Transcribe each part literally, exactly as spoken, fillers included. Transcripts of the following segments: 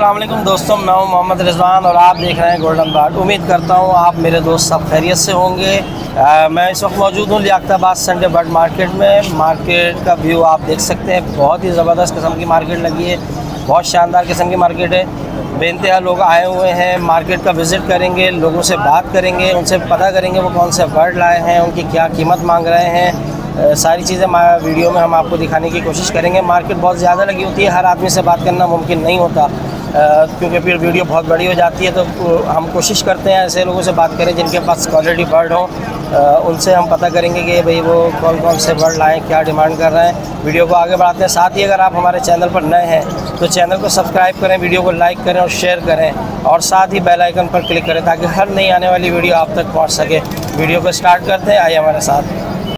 अस्सलाम वालेकुम दोस्तों, मैं हूं मोहम्मद रिजवान और आप देख रहे हैं गोल्डन बर्ड। उम्मीद करता हूं आप मेरे दोस्त सब खैरियत से होंगे। आ, मैं इस वक्त मौजूद हूं लियाकताबाद संडे बर्ड मार्केट में। मार्केट का व्यू आप देख सकते हैं, बहुत ही ज़बरदस्त किस्म की मार्केट लगी है, बहुत शानदार किस्म की मार्केट है। बेइंतहा लोग आए हुए हैं, मार्केट का विज़िट करेंगे, लोगों से बात करेंगे, उनसे पता करेंगे वो कौन से बर्ड लाए हैं, उनकी क्या कीमत मांग रहे हैं। सारी चीज़ें वीडियो में हम आपको दिखाने की कोशिश करेंगे। मार्केट बहुत ज़्यादा लगी होती है, हर आदमी से बात करना मुमकिन नहीं होता क्योंकि फिर वीडियो बहुत बड़ी हो जाती है। तो हम कोशिश करते हैं ऐसे लोगों से बात करें जिनके पास क्वालिटी बर्ड हो, उनसे हम पता करेंगे कि भाई वो कौन कौन से बर्ड लाएँ, क्या डिमांड कर रहे हैं। वीडियो को आगे बढ़ाते हैं। साथ ही अगर आप हमारे चैनल पर नए हैं तो चैनल को सब्सक्राइब करें, वीडियो को लाइक करें और शेयर करें, और साथ ही बेल आइकन पर क्लिक करें ताकि हर नई आने वाली वीडियो आप तक पहुँच सके। वीडियो को स्टार्ट करते हैं, आइए हमारे साथ।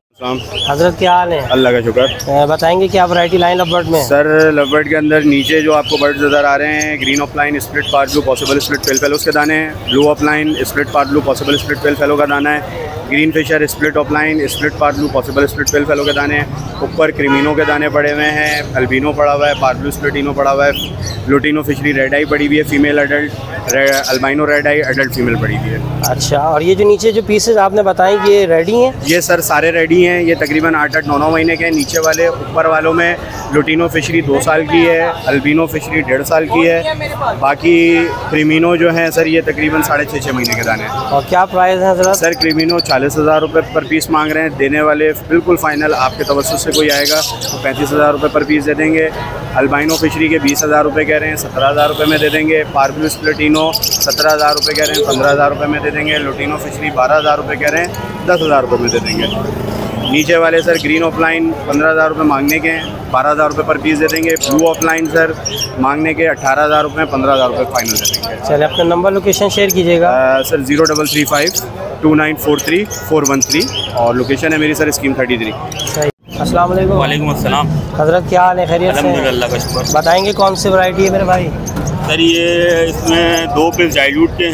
हजरत क्या हाल है? अल्लाह का शुक्र। बताएंगे क्या वैरायटी लाइन लवबर्ड में? सर लवबर्ड के अंदर नीचे जो आपको बर्ड नज़र आ रहे हैं, green opaline split parblue possible split pale fallows के दाने हैं, blue opaline split parblue possible split pale fallow का दाना है, green Fischer split opaline split parblue possible split pale fallow के दाने हैं, ऊपर क्रीमिनो के दाने पड़े हुए हैं, अल्बिनो पड़ा हुआ है, पार्ट ब्लू स्प्लिटिनो पड़ा हुआ है, लुटिनो फिशरी रेड आई पड़ी हुई है, female adult, albino red eye adult female पड़ी हुई है। अच्छा, और ये जो नीचे जो पीसेज आपने बताए ये रेडी हैं? ये सर सारे रेडी हैं। ये तकरीबन आठ आठ नौ नौ महीने के हैं। नीचे वाले ऊपर वालों में लुटिनो फिशरी दो साल की है, अल्बिनो फिशरी डेढ़ साल की है, बाकी क्रीमिनो जो है सर ये तकरीबन साढ़े छः छः महीने के दाने हैं। और क्या प्राइस है सर? सर क्रीमिनो चालीस हज़ार रुपये पर पीस मांग रहे हैं, देने वाले बिल्कुल फाइनल आपके तवज्जुह से कोई आएगा तो पैंतीस हज़ार रुपये पर पीस दे देंगे। अल्बाइनो फिशरी के बीस हज़ार रुपये कह रहे हैं, सत्रह हज़ार रुपये में दे देंगे। पार्ब्लू स्प्लिटिनो सत्रह हज़ार रुपये कह रहे हैं, पंद्रह हज़ार रुपये में दे देंगे। लुटिनो फिशरी बारह हज़ार रुपये कह रहे हैं, दस हज़ार रुपये में दे देंगे। नीचे वाले सर ग्रीन ऑफलाइन पंद्रह हज़ार रुपये मांगने के हैं, बारह हज़ार रुपये पर पीस दे देंगे। ब्लू ऑफलाइन सर मांगने के अट्ठारह हज़ार रुपये, पंद्रह हज़ार रुपये फाइनल दे देंगे। चलिए अपना नंबर लोकेशन शेयर कीजिएगा। Sir zero double three five two nine four three four one three और लोकेशन है मेरी सर स्कीम थर्टी थ्री। अस्सलाम वालेकुम। वालेकुम अस्सलाम। हज़रत क्या हाल है? खैरियत से? अल्हम्दुलिल्लाह का शुक्र। बताएंगे कौन सी वैरायटी है मेरे भाई? सर ये इसमें दो पीस डाइल्यूट के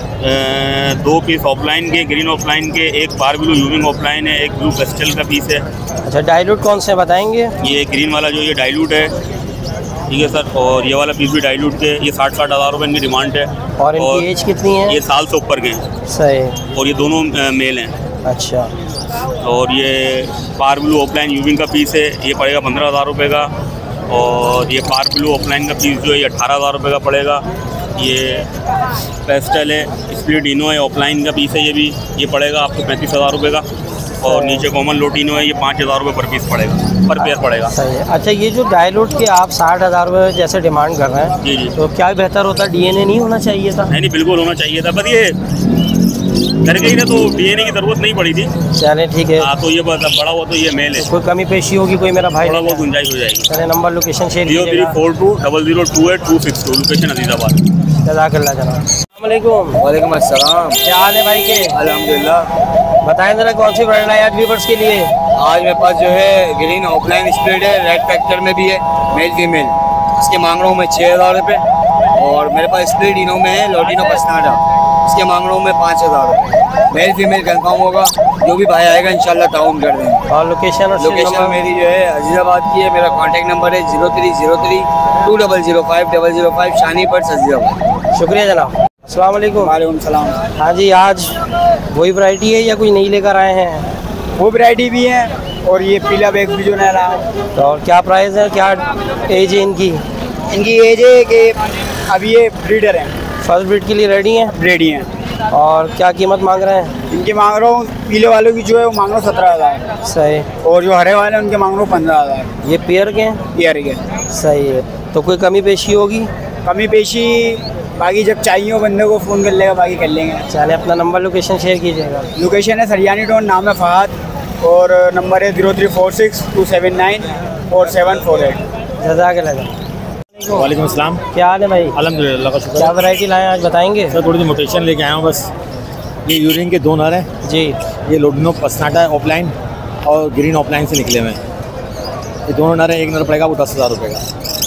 हैं, दो पीस ऑफलाइन के, ग्रीन ऑफलाइन के, एक बार ब्लू यूविंग ऑफलाइन है, एक ब्लू पेस्टल का पीस है। अच्छा, डाइल्यूट कौन से बताएंगे? ये ग्रीन वाला जो ये डाइल्यूट है, ठीक है सर, और ये वाला पीस भी डाइल्यूट के, ये साठ साठ हज़ार रुपये इनकी डिमांड है। और इनकी एज कितनी है? ये साल से ऊपर के हैं। सही। और ये दोनों मेल हैं। अच्छा। और ये पार ब्लू ऑफलाइन यूविंग का पीस है, ये पड़ेगा पंद्रह हज़ार रुपये का। और ये पार ब्लू ऑफलाइन का पीस जो है ये अट्ठारह हज़ार रुपये का पड़ेगा। ये पेस्टल है, स्प्लिटिनो है, ऑफलाइन का पीस है, ये भी ये पड़ेगा आपको पैंतीस हज़ार रुपये का। और नीचे कॉमन लोटिनो है, ये पाँच हज़ार रुपये पर पीस पड़ेगा, पर पेयर पड़ेगा। सही है। अच्छा, ये जो डाइल्यूट के आप साठ हज़ार रुपये जैसे डिमांड कर रहे हैं, जी जी, तो क्या बेहतर होता? डीएनए नहीं होना चाहिए था? नहीं नहीं, बिल्कुल होना चाहिए था, पर ये कर गई ना तो डीएनए की ज़रूरत नहीं पड़ी थी। चले ठीक है। हाँ, तो ये बड़ा हुआ तो ये मेल है। कोई कमी पेशी होगी कोई मेरा भाई? थोड़ा बहुत गुंजाइश हो जाएगी। चले number location share zero three four two double zero two eight two six two, location Azizabad. जज़ाकल्लाह जनाब। अस्सलामुअलैकुम। वालेकुम अस्सलाम। क्या हाल है भाई के? अल्हम्दुलिल्लाह। बताएं ज़रा कौन सी बर्ड लाए आज व्यूअर्स के लिए? आज मेरे पास जो है ग्रीन ऑफलाइन स्प्लिट है, रेड फैक्टर में भी है, मेल फीमेल। इसके मांग रहा हूँ मैं छः हज़ार रुपये। और मेरे पास स्प्लिट इनो में है लोटिनो पसनाडा, इसके मांग रहा हूँ मैं पाँच हज़ार रुपये। मेल फीमेल कंफर्म होगा, जो भी भाई आएगा इंशाल्लाह ताउन कर देंगे। और लोकेशन? और लोकेशन मेरी जो है अजीज़ाबाद की है। मेरा कॉन्टैक्ट नंबर है zero three zero three two double zero five double zero five, शानी पर अजीज़ाबाद। शुक्रिया जनाब। अस्सलाम वालेकुम। वालेकुम सलाम। हाँ जी, आज वही वैरायटी है या कोई नई लेकर आए हैं? वो वैरायटी भी है और ये पीला बैग भी जो नया रहा है। तो और क्या प्राइस है, क्या एज है इनकी? इनकी एज है कि अभी ये ब्रीडर हैं, फर्स्ट ब्रीड के लिए रेडी हैं? रेडी हैं। और क्या कीमत मांग रहे हैं? इनके मांग रहा हूँ पीले वालों की जो है वो मांग रहा हूँ सत्रह हज़ार। सही। और जो हरे वाले हैं उनके मांग रहा हूँ पंद्रह हज़ार। ये पेयर के हैं? पेयर के। सही है। तो कोई कमी पेशी होगी? कमी पेशी बाकी जब चाहिए हो बंदे को फ़ोन कर लेगा, बाकी कर लेंगे। चले अपना नंबर लोकेशन शेयर कीजिएगा। लोकेशन है सरियानी टाउन, नाम है फहद और नंबर है zero three four six two seven nine four seven four eight. जज़ाकल्लाह। वालेकुम अस्सलाम। क्या हाल है भाई? अल्हम्दुलिल्लाह का शुक्र। क्या वैरायटी लाए आज बताएंगे? सर थोड़ी सी मोटेशन लेके आया हूँ बस। ये यूरिन के दो नर हैं जी। ये लोटिनो पसनाटा है ऑफलाइन और ग्रीन ऑफलाइन से निकले हुए हैं। ये दोनों नर हैं, एक नर पड़ेगा वो दस हज़ार रुपये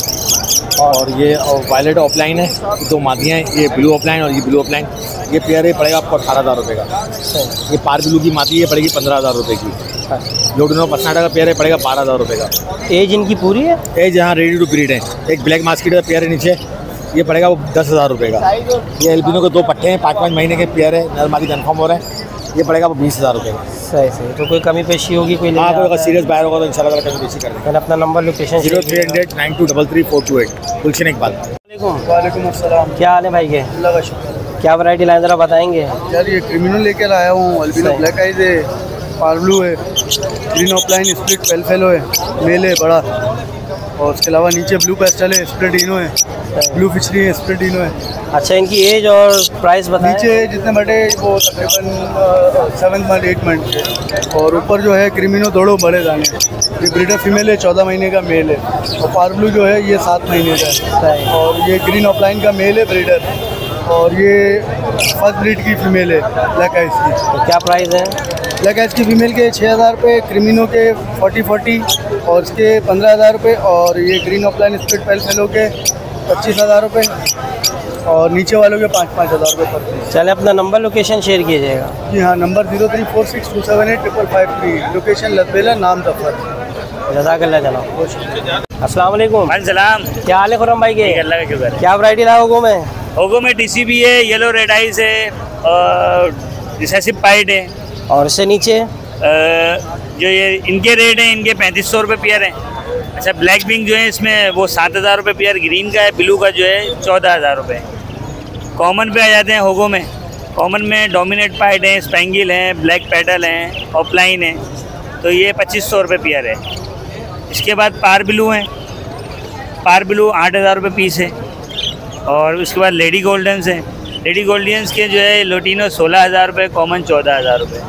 का। और ये वायलेट ऑफलाइन है, ये दो मादियाँ हैं, ये ब्लू ऑफलाइन और ये ब्लू ऑफलाइन। ये पेयर है पड़ेगा आपको अठारह हज़ार रुपये का। ये पार ब्लू की मादी है पड़ेगी पंद्रह हज़ार रुपये की। लोटिनो पसनाटा का पेयर है पड़ेगा बारह हज़ार रुपये का। एज इनकी पूरी है? एज यहाँ रेडी टू ब्रीड है। एक ब्लैक मास्किट का पेयर है नीचे ये पड़ेगा वो दस हज़ार रुपये का। ये एल्बिनो के दो पट्टे हैं, पाँच पाँच महीने के पेयर है, नर मादी कन्फर्म हो रहे हैं। ये पड़ेगा वो बीस हज़ार रुपये का। सही सही। तो कोई कमी पेशी होगी कोई? हाँ, कोई अगर सीरियस बायर होगा तो इंशाल्लाह कमी पेशी कर देंगे। मैंने अपना number location zero three hundred nine two double three four two eight Gulshan Iqbal. वालेकुम अस्सलाम। क्या हाल है भाई के? अल्लाह का शुक्र। क्या वैरायटी लाए ज़रा बताएंगे? यार ये क्रिमिनल लेकर आया हूँ, अल्बिनो ब्लैक आइज है, पार्ब्लू है, green opaline split pale fallow है, मेल है बड़ा, और उसके अलावा नीचे ब्लू पेस्टल है, स्प्लिट डिनो है, ब्लू फिशरी है, स्प्लिट डिनो है। अच्छा, इनकी एज और प्राइस बताएं। नीचे जितने बड़े वो तकरीबन सेवन मंथ एट मंथ के, और ऊपर जो है क्रिमिनो दौड़ो बड़े दाने। ये ब्रीडर फीमेल है, चौदह महीने का मेल है, और पार्ब्लू जो है ये सात महीने का है, और ये ग्रीन ऑफलाइन का मेल है ब्रीडर, और ये फर्स्ट ब्रीड की फीमेल है ब्लैक आइज की। तो क्या प्राइस है? ब्लैक आइज की फीमेल के छः हज़ार रुपये, क्रिमिनो के फोर्टी फोर्टी और इसके पंद्रह हज़ार रुपये, और ये green opaline split pale fallow के पच्चीस हज़ार रुपये, और नीचे वालों के पाँच पाँच हज़ार रुपये पर पीस। चले अपना नंबर लोकेशन शेयर कीजिएगा। जी हाँ, number zero three four six two seven eight triple five three, location Lasbela, नाम जफर। जज़ाकल्लाह जनाब। अस्सलाम वालेकुम। सलाम। क्या हाल है खुर्रम भाई के? अल्लाह का शुक्र। क्या वैरायटी लाए होगो में? होगो में टीसी भी है, येलो रेड आइस है, और रिसेसिव पाइड है, और इससे नीचे जो ये इनके रेट हैं, इनके पैंतीस सौ रुपये पेयर हैं। अच्छा, ब्लैक विंग जो है इसमें वो सात हज़ार रुपये पेयर ग्रीन का है, ब्लू का जो है चौदह हज़ार रुपये। कॉमन पे आ जाते हैं होगो में। कॉमन में डोमिनेट पाइड हैं, स्पेंगिल हैं, ब्लैक पेडल हैं, ऑफलाइन है, तो ये पच्चीस सौ रुपये पेयर है। इसके बाद पार ब्लू हैं, पार ब्लू आठ हज़ार रुपये पीस है, और उसके बाद लेडी गोल्डन्स हैं। लेडी गोल्डन्स के जो है लोटिनो सोलह हज़ार रुपये, कॉमन चौदह हज़ार रुपये।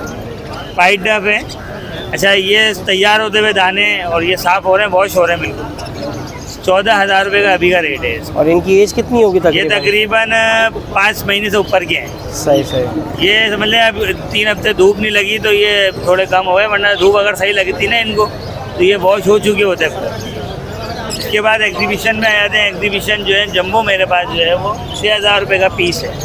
पाइड डब है। अच्छा, ये तैयार होते हुए दाने और ये साफ़ हो रहे हैं, वॉश हो रहे हैं बिल्कुल, चौदह हज़ार रुपये का अभी का रेट है इसका। और इनकी एज कितनी होगी तकरीबन? ये तकरीबन पाँच महीने से ऊपर के हैं। सही सही। ये समझ लें अब तीन हफ्ते धूप नहीं लगी तो ये थोड़े कम हो गए, वरना धूप अगर सही लगती ना इनको तो ये वॉश हो चुके होते हैं। इसके बाद एग्जीबिशन में आ जाते हैं। एग्जीबिशन जो है जम्बो मेरे पास जो है वो छः हज़ार रुपये का पीस है,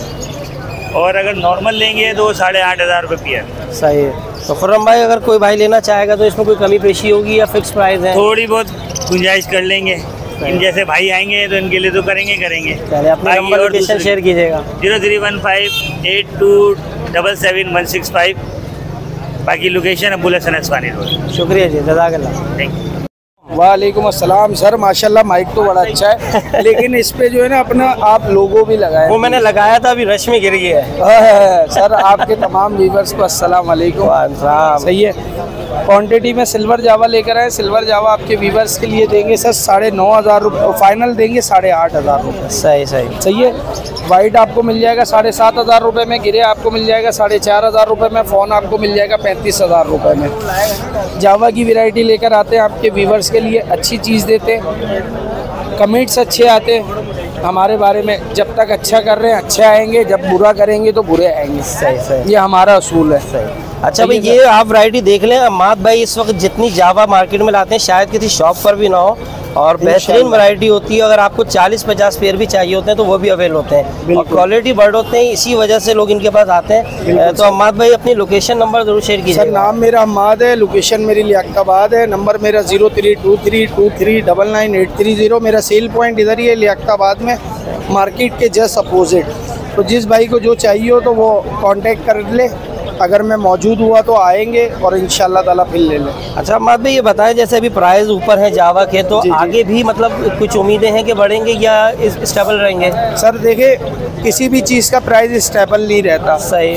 और अगर नॉर्मल लेंगे तो साढ़े आठ हज़ार रुपये पेयर। सही है। तो खुर्रम भाई, अगर कोई भाई लेना चाहेगा तो इसमें कोई कमी पेशी होगी या फिक्स प्राइस है? थोड़ी बहुत गुंजाइश कर लेंगे। इन जैसे भाई आएंगे तो इनके लिए तो करेंगे करेंगे पहले अपना नंबर लोकेशन शेयर कीजिएगा। Zero three one five eight two double seven one six five. बाकी लोकेशन अबुल हसन अस्वानी रोड। शुक्रिया जी, जज़ाकल्लाह। Thank you. वालेकुम अस्सलाम। सर माशाल्लाह माइक तो बड़ा अच्छा है, लेकिन इस पे जो है ना अपना आप लोगो भी लगाए। वो मैंने लगाया था, अभी रश में गिर गया है। है सर, आपके तमाम व्यूवर्स को अस्सलाम वालेकुम। सही है। क्वान्टिटी में सिल्वर जावा लेकर आए। सिल्वर जावा आपके व्यूवर्स के लिए देंगे सर साढ़े नौ हज़ार रुपये, फाइनल देंगे साढ़े आठ हज़ार रुपये। सही सही सही है। वाइट आपको मिल जाएगा साढ़े सात हज़ार रुपये में, गिरे आपको मिल जाएगा साढ़े चार हज़ार रुपये में, फ़ोन आपको मिल जाएगा पैंतीस हज़ार रुपये में। जावा की वैरायटी लेकर आते हैं आपके व्यूवर्स के लिए, अच्छी चीज़ देते हैं, कमेंट्स अच्छे आते हैं हमारे बारे में। जब तक अच्छा कर रहे हैं अच्छे आएंगे, जब बुरा करेंगे तो बुरे आएंगे। सही सही। ये हमारा असूल है। सही। अच्छा भाई, ये आप वैरायटी देख लें। अम्माद भाई इस वक्त जितनी जावा मार्केट में लाते हैं शायद किसी शॉप पर भी ना हो, और बेहतरीन वैरायटी होती है। अगर आपको चालीस पचास पेयर भी चाहिए होते हैं तो वो भी अवेल होते हैं, और क्वालिटी बर्ड होते हैं, इसी वजह से लोग इनके पास आते हैं। तो अम्माद भाई अपनी लोकेशन नंबर जरूर शेयर कीजिए। सर नाम मेरा अम्माद है, लोकेशन मेरी लियाकताबाद है, नंबर मेरा zero three two three two three double nine eight three zero. मेरा सेल पॉइंट इधर ही है लियाकताबाद में, मार्केट के जस्ट अपोजिट। तो जिस भाई को जो चाहिए हो तो वो कांटेक्ट कर ले, अगर मैं मौजूद हुआ तो आएंगे और इंशाल्लाह ताला फिर ले लें। अच्छा अम्माद भाई, ये बताएं जैसे अभी प्राइस ऊपर है जावा के, तो जी, जी। आगे भी मतलब कुछ उम्मीदें हैं कि बढ़ेंगे या स्टेबल रहेंगे? सर देखिए, किसी भी चीज़ का प्राइस स्टेबल नहीं रहता। सही।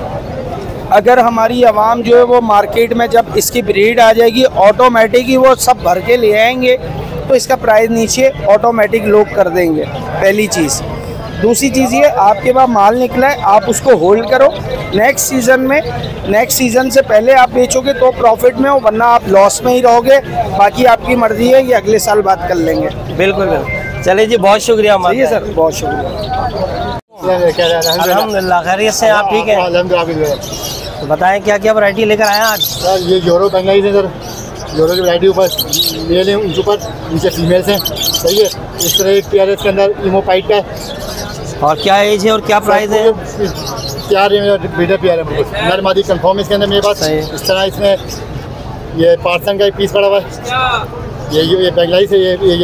अगर हमारी आवाम जो है वो मार्केट में जब इसकी ब्रीड आ जाएगी ऑटोमेटिक ही वो सब भर के ले आएंगे, तो इसका प्राइस नीचे ऑटोमेटिक लोग कर देंगे, पहली चीज़। दूसरी चीज़ ये, आपके पास माल निकला है, आप उसको होल्ड करो, नेक्स्ट सीज़न में नेक्स्ट सीज़न से पहले आप बेचोगे तो प्रॉफिट में हो, वरना आप लॉस में ही रहोगे। बाकी आपकी मर्ज़ी है, ये अगले साल बात कर लेंगे। बिल्कुल बिल्कुल। चलिए जी, बहुत शुक्रिया अम्माद। सही है सर, बहुत शुक्रिया। अल्हम्दुलिल्लाह, खैरियत से? आप ठीक है? तो बताएं क्या क्या वैरायटी लेकर आए हैं आज? सर ये जोरो बेंगालीज है सर, जोरो की वैरायटी ऊपर मेल है, उनके ऊपर नीचे फीमेल्स हैं। सही है। इस तरह एक पेयर है इसके अंदर इमोपाइट का। और क्या एज है और क्या प्राइस है? प्यार ब्रीडर पेयर है, नर मादी कंफर्म इसके अंदर मेरे पास। इस तरह इसमें ये पार्सन का एक पीस पड़ा हुआ है, ये ये बेंगाली से, ये ये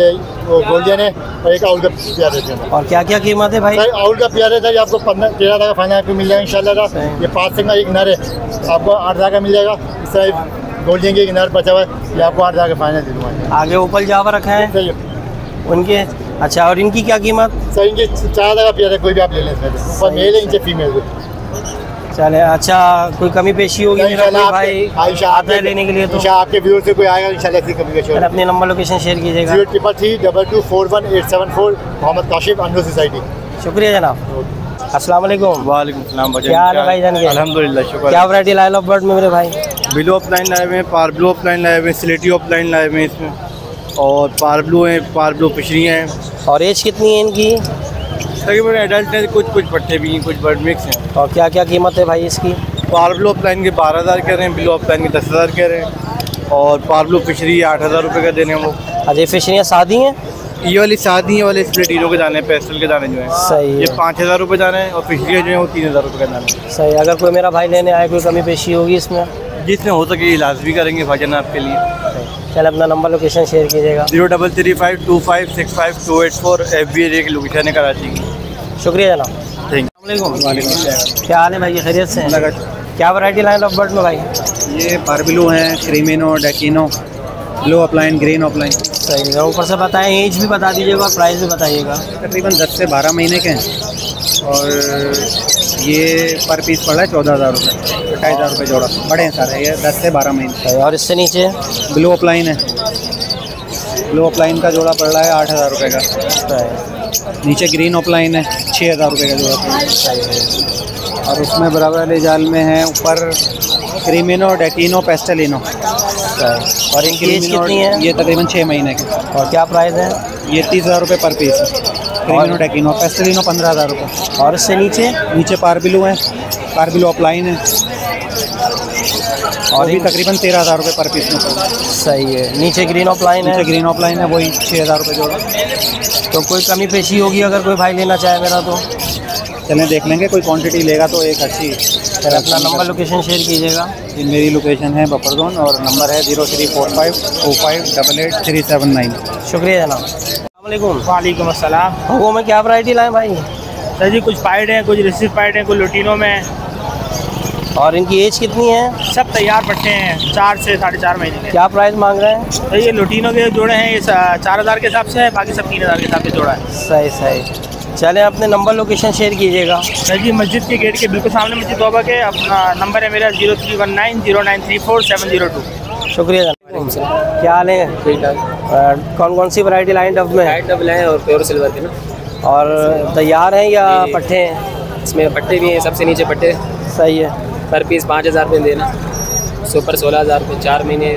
वो गोल्डन है और एक आउल का प्यार रहते हैं। और क्या क्या कीमत है भाई? सर आउल का प्यार रहता है आपको पंद्रह तेरह हज़ार का फाइनल आपको मिल जाएगा इंशाल्लाह। ये पाँच से का एक नर है आपको आठ हज़ार का मिल जाएगा। इस तरह गोल्डन के एक नर बचा हुआ है ये आपको आठ हज़ार का फाइनल दे दूँगा। आगे ऊपर जावा रखा है सही उनके। अच्छा और इनकी क्या कीमत? सर इनके चार हज़ार का प्यार है कोई भी आप ले लें इसमें ऊपर मेल है नीचे फीमेल है। चले अच्छा कोई कमी पेशी होगी मेरा कोई भाई आता है लेने के लिए तो आपके व्यूअर से कोई आएगा इंशाल्लाह इसकी कमी पेशी। अपने नंबर लोकेशन शेयर कीजिएगा। Zero triple three double two four one eight seven four Mohammad Kashif under society. शुक्रिया जनाब। अस्सलाम वालेकुम। वालेकुम सलाम। क्या हाल है भाई जान के? अल्हम्दुलिल्लाह शुक्र। क्या वैरायटी लाए लव बर्ड में मेरे भाई? ब्लू ऑफलाइन लाए हुए हैं, पार ब्लू ऑफलाइन लाए हुए हैं, स्लेटी ऑफलाइन लाए हुए हैं इसमें और पार ब्लू हैं, पार ब्लू फिशरी हैं। और एज कितनी है इनकी? तकरीबन एडल्ट हैं, कुछ कुछ पट्टे भी हैं, कुछ बर्ड मिक्स हैं। और क्या क्या कीमत है भाई इसकी? पार ब्लू ऑफलाइन के बारह हज़ार कह रहे हैं, ब्लू ऑफलाइन के दस हज़ार कह रहे हैं और पार ब्लू फिशरी आठ हज़ार रुपये का देने हैं वो। अजय फिशरियाँ शादी हैं? ये वाली शादी है वाले स्प्लेटीनो के दाने पेस्टल के दाने जो हैं सही है। ये पाँच हज़ार रुपये दाने हैं और फिशरियाँ जो हैं वो तीन हज़ार रुपये का दाना है। सही। अगर कोई मेरा भाई लेने आए कोई कमी पेशी होगी इसमें? जिसमें हो सके इलाज भी करेंगे भाईजान आपके लिए। चल अपना नंबर लोकेशन शेयर कीजिएगा। Zero double three five two five six five two eight four F B A की लोकेशन है कराची की। शुक्रिया जनाब। Thank you. क्या हाल है भाई? खैरियत से हैं? क्या वैरायटी लाइन ऑफ बर्ड में भाई? ये पारबिलो हैं, creamino, dekino, blue opaline, green opaline. सही है। ऊपर से बताएं, एज भी बता दीजिएगा और प्राइस भी बताइएगा। तकरीबन दस से बारह महीने के हैं और ये पर पीस पड़ा है चौदह हज़ार रुपये, अट्ठाईस हज़ार रुपये जोड़ा। बड़े हैं सारे ये दस से बारह महीने। और इससे नीचे ब्लू ऑफलाइन है, ब्लू ऑफलाइन का जोड़ा पड़ रहा है आठ हज़ार रुपये का। नीचे ग्रीन ऑफलाइन है छः हज़ार रुपये का जोड़ा पड़ रहा है। और उसमें बराबर वाले जाल में है ऊपर क्रीमिनो, डेकिनो, पेस्टलिनो। और इनकी एज कितनी है? ये तकरीबन छः महीने के। और क्या प्राइस है? ये तीस हज़ार रुपये पर पीस है। क्रीमिनो, डेकिनो, पेस्टलिनो पंद्रह हज़ार रुपये। और इससे नीचे नीचे पारबिलो है, पारबिलो ऑफलाइन है और भी तकरीबन तेरह हज़ार रुपये पर पीस में पड़ता है। सही है। नीचे ग्रीन ऑफलाइन है? नीचे ग्रीन ऑफलाइन है वही छः हज़ार रुपये जोड़ा। तो कोई कमी पेशी होगी अगर कोई भाई लेना चाहे मेरा तो? चलें देख लेंगे, कोई क्वांटिटी लेगा तो एक अच्छी। सर अपना नंबर लोकेशन शेयर कीजिएगा। ये मेरी लोकेशन है बफर जोन और नंबर है zero three four five two five double eight three seven nine. शुक्रिया जनाब। अस्सलाम वालेकुम अस्सलाम। वो में क्या वैरायटी लाए भाई? सर जी कुछ पाइड हैं, कुछ रिसिव पाइड हैं, कुछ लुटीनों में। और इनकी एज कितनी है? सब तैयार पट्टे हैं, चार से साढ़े चार महीने के। क्या प्राइस मांग रहे हैं? सर ये लुटीनों के जोड़े हैं, ये चार हज़ार के हिसाब से है, बाकी सब तीन हज़ार के हिसाब से जोड़ा है। सही सही। चलें अपने नंबर लोकेशन शेयर कीजिएगा। सर जी मस्जिद के गेट के बिल्कुल सामने मस्जिद तौबा के। अपना नंबर है मेरा zero three one nine zero nine three four seven zero two. शुक्रिया जनाब। क्या हाल है? ठीक ठाक। कौन कौन सी वैरायटी लाइन डब में? लाइट डबल हैं और प्योर सिल्वर के ना। और तैयार हैं या पट्टे हैं? इसमें पट्टे भी हैं, सबसे नीचे पट्टे। सही है। पर पीस पाँच हज़ार रुपये देना, सुपर सोलह हज़ार रुपये, चार महीने,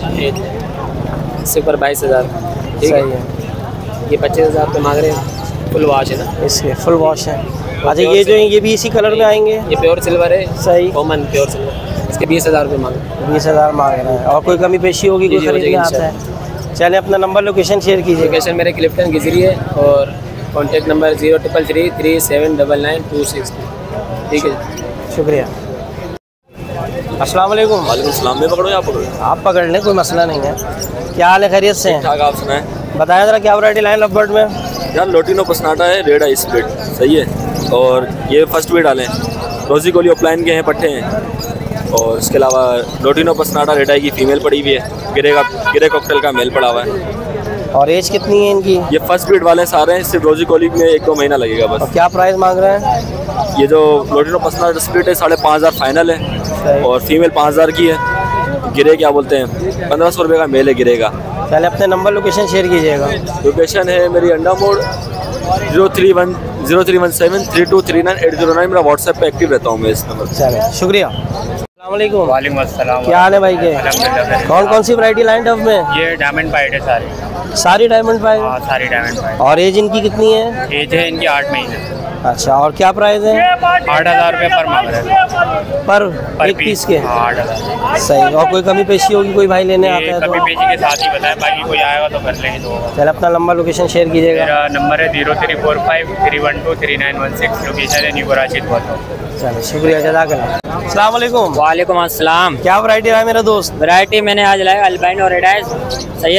सुपर बाईस हज़ार। सही है। ये पच्चीस हज़ार रुपये मांग रहे हैं, फुल वॉश है ना? इसके फुल वॉश है। अच्छा ये जो है ये भी इसी कलर में आएंगे? ये प्योर सिल्वर है। सही। कॉमन प्योर सिल्वर, इसके बीस हज़ार रुपये मांग रहे हैं। बीस हज़ार मांग रहे हैं। और कोई कमी पेशी होगी कोई खरीदने आता है? चलें अपना नंबर लोकेशन शेयर कीजिए। लोकेशन मेरे क्लिफ्टन गिजरी है और contact number zero triple three three seven double nine two six. ठीक है, शुक्रिया। अस्सलाम वालेकुम। वालेकुम सलाम। मैं पकड़ो या पकड़ो? आप पकड़ लें, कोई मसला नहीं है। क्या हाल है? खैरियत से हैं? ठीक आप सुनाएं। बताया ज़रा क्या वैरायटी लाइन लव बर्ड में? यार लोटिनो पसनाटा है, रेड आई स्प्लिट। सही है। और ये फर्स्ट वे डालें, रोजी कोली ऑफलाइन के हैं, पट्टे हैं। और इसके अलावा लोटिनो पसनाटा रेड आई की फीमेल पड़ी हुई है, गिरे का गिरे कॉकटेल का मेल पड़ा हुआ है। और एज कितनी है इनकी? ये फर्स्ट ब्रीड वाले सारे हैं, सिर्फ रोजी कोली में एक दो महीना लगेगा बस। और क्या प्राइस मांग रहे हैं? ये जो लोटिनो पसनाटा स्प्लिट है साढ़े पाँच हज़ार फाइनल है और फीमेल पाँच हज़ार की है। गिरे क्या बोलते हैं, पंद्रह सौ रुपये का मेल है गिरे का। पहले अपने नंबर लोकेशन शेयर कीजिएगा। लोकेशन है मेरी Anda Mor zero three one zero three one seven three two three nine eight zero nine. मेरा व्हाट्सएप पे एक्टिव रहता हूँ मैं इस नंबर। चलिए शुक्रिया। वालेकुम। वालेकुम अस्सलाम। क्या हाल है भाई के? अल्हम्दुलिल्लाह। कौन कौन सी वैरायटी लाइन टफ में? ये डायमंड पाइड है सारी। सारी डायमंड पाइड? हाँ सारी डायमंड पाइड। और एज इनकी कितनी है? एज है इनकी आठ महीने। अच्छा और क्या प्राइस है? आठ हज़ार रुपये पर मांग रहे हैं। पर, पर एक पीस के? हाँ आठ हज़ार। सही। और कोई कमी पेशी होगी कोई भाई लेने आता है तो? कमी पेशी के साथ ही बताएं, बाकी कोई आएगा तो कर लेंगे तो। चल अपना नंबर लोकेशन शेयर कीजिएगा। मेरा नंबर है zero three four five three one two three nine one six. Location है न्यू कराची। चलो शुक्रिया, जज़ाकल्लाह। अस्सलाम वालेकुम। वालेकुम अस्सलाम। क्या वैरायटी है मेरा दोस्त? वैरायटी मैंने आज लाया अल्बाइन और रेड आइज। सही है।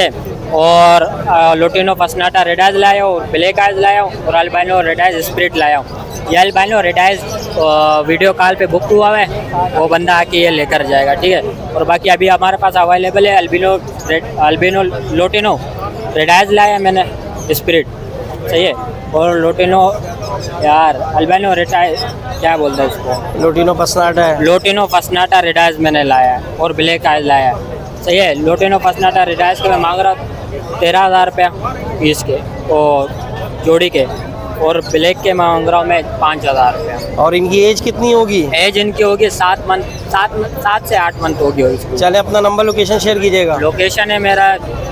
और लोटिनो पसनाटा रेड आइज लाया हूँ, ब्लैक आइज लाया हूँ और अल्बाइनो रेड आइज स्प्रिट लाया हूँ। ये albino red eyes video call पे बुक हुआ है, वो बंदा आके ये लेकर जाएगा, ठीक है। और बाकी अभी हमारे पास अवेलेबल है albino red albino lutino red eyes लाया मैंने स्प्रिट, सही है। और लोटिनो यार अल्बाइनो रेड आइज क्या बोलते हैं उसको, लोटिनो पसनाटा है, लोटिनो पसनाटा रेड आइज मैंने लाया है और ब्लैक आइज लाया है, सही है। लोटिनो पसनाटा रेड आइज के मैं मांग रहा तेरह हज़ार रुपया पीस के और जोड़ी के, और ब्लैक के मांग रहा हूँ मैं पाँच हज़ार रुपया। और इनकी एज कितनी होगी? एज इनकी होगी सात मंथ सात सात से आठ मंथ होगी इसकी। चले अपना नंबर लोकेशन शेयर कीजिएगा। लोकेशन है मेरा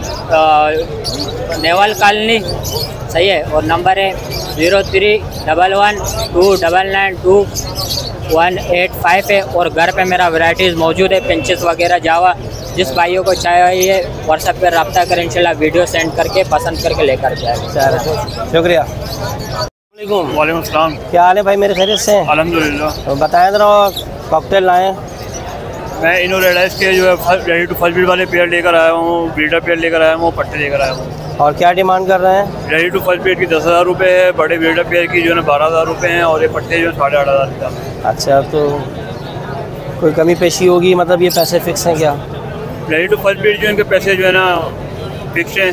नेवल कॉलोनी, सही है। और नंबर है zero three double one two double nine two one eight five है। और घर पे मेरा वैरायटीज़ मौजूद है, पिंचेस वगैरह जावा। जिस भाइयों को चाहिए व्हाट्सएप पे रब्ता करें, इंशाल्लाह वीडियो सेंड करके पसंद करके लेकर जाएगा। शुक्रिया। वालेकुम सलाम। क्या हाल है भाई? मेरे खैरियत से हैं अल्हम्दुलिल्लाह। तो बताएं जरा कॉकटेल लाएँ। मैं इनो रेडाइस के जो है रेडी टू फर्स्ट बीट वाले पेयर लेकर आया हूँ, ब्रीडर पेयर लेकर आया हूँ, पट्टे लेकर आया हूँ। और क्या डिमांड कर रहे हैं? रेडी टू फर्स्ट बीट की दस हज़ार रुपये है, बड़े ब्रीडर पेयर की जो है बारह हज़ार रुपये हैं, और ये पट्टे जो है साढ़े आठ हज़ार रुपये। अच्छा, तो कोई कमी पेशी होगी? मतलब ये पैसे फिक्स हैं क्या? रेडी टू फर्स्ट बीट जो इनके पैसे जो है ना फिक्स हैं,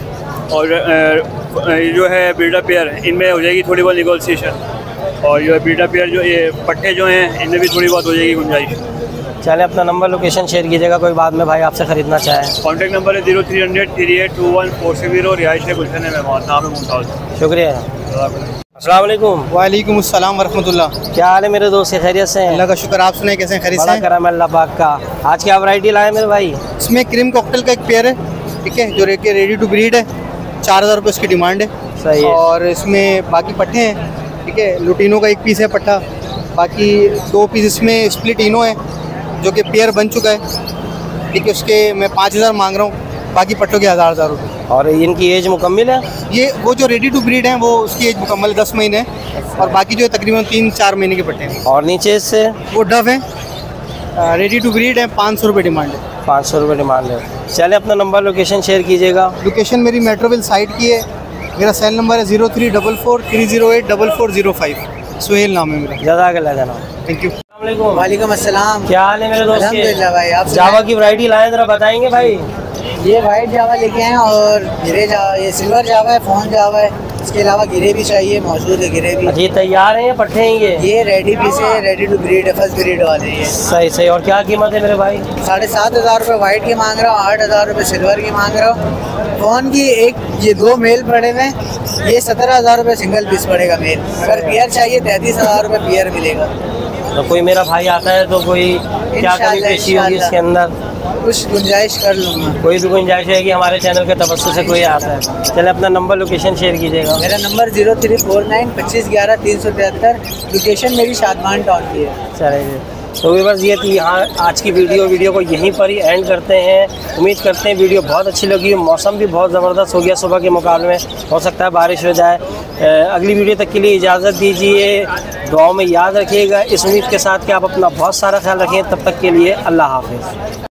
और जो है ब्रीडर पेयर इनमें हो जाएगी थोड़ी बहुत निगोशिएशन, और जो है ब्रीडर पेयर जो ये पट्टे जो हैं इनमें भी थोड़ी बहुत हो जाएगी गुंजाइश। चले अपना नंबर लोकेशन शेयर कीजिएगा, कोई बाद में भाई आपसे ख़रीदना चाहे। कॉन्टैक्ट नंबर है zero three hundred three eight two one four six zero. रिहाइश है गुलशन है, मेहमान नाम है मुमताज़। शुक्रिया। अस्सलाम वालेकुम। वालेकुम अस्सलाम वरहमतुल्लाह। क्या हाल है मेरे दोस्त? खैरियत से हैं? अल्लाह का शुक्र, आप सुनाए कैसे हैं? खैरियत से हैं? बड़ा करम अल्लाह पाक का। आज क्या वैरायटी लाए मेरे भाई? इसमें क्रीम कॉकटेल का एक पेयर है, ठीक है, जो रेके रेडी टू ब्रीड है, चार हज़ार रुपये उसकी डिमांड है। सही है। और इसमें बाकी पट्टे हैं, ठीक है, लुटिनो का एक पीस है पट्टा, बाकी दो पीस इसमें स्प्लिट इनो है जो कि पेयर बन चुका है, ठीक है, उसके मैं पाँच हज़ार मांग रहा हूँ, बाकी पट्टों के हज़ार हज़ार रुपये। और इनकी एज मुकम्मल है? ये वो जो रेडी टू ब्रीड हैं वो उसकी एज मुकम्मल दस महीने है, और बाकी जो है तकरीबन तीन चार महीने के पट्टे हैं। और नीचे से वो डव है, रेडी टू ब्रीड है, पाँच सौ रुपये डिमांड है। पाँच सौ रुपये डिमांड है। चले अपना नंबर लोकेशन शेयर कीजिएगा। लोकेशन मेरी मेट्रोविल साइड की है, मेरा सेल नंबर है zero three double four three zero eight double four zero five. Suhail नाम है मेरा। जज़ाकल्लाह जनाब। Thank you. वालेकुम अस्सलाम। क्या हाल है मेरे दोस्त? अल्हम्दुलिल्लाह भाई। आप जावा की वैरायटी लाए, जरा बताएंगे भाई? ये वाइट जावा लेके आए और गिरे जावा, ये सिल्वर जावा है, फोन जावा है, इसके अलावा गिरे भी चाहिए, मौजूद है गिरे भी। ये तैयार हैं या पट्टे हैं ये? ये रेडी पीस है, रेडी टू ब्रीड है, फर्स्ट ब्रीड वाले ये। सही सही। और क्या कीमत है मेरे भाई? साढ़े सात हज़ार रुपये वाइट की मांग रहा हूँ, आठ हज़ार रुपये सिल्वर की मांग रहा हूँ। फोन की एक ये दो मेल पड़े हुए, ये सत्रह हज़ार रुपये सिंगल पीस पड़ेगा मेल। अगर पेयर चाहिए तैंतीस हज़ार रुपये पेयर मिलेगा। तो कोई मेरा भाई आता है तो कोई क्या कमी पेशी होगी इसके अंदर? कुछ गुंजाइश कर लूँगा। कोई भी गुंजाइश है कि हमारे चैनल के तवज्जो से कोई आता है। चले अपना नंबर लोकेशन शेयर कीजिएगा। मेरा number zero three four nine पच्चीस ग्यारह तीन सौ तिहत्तर। लोकेशन मेरी शादमान टाउन की है। चलिए, तो भी बस ये थी यहाँ आज की वीडियो वीडियो को यहीं पर ही एंड करते हैं। उम्मीद करते हैं वीडियो बहुत अच्छी लगी। मौसम भी बहुत ज़बरदस्त हो गया सुबह के मुकाबले में, हो सकता है बारिश हो जाए। अगली वीडियो तक के लिए इजाज़त दीजिए, दुआओं में याद रखिएगा। इस उम्मीद के साथ कि आप अपना बहुत सारा ख्याल रखें। तब तक के लिए अल्लाह हाफ़िज़।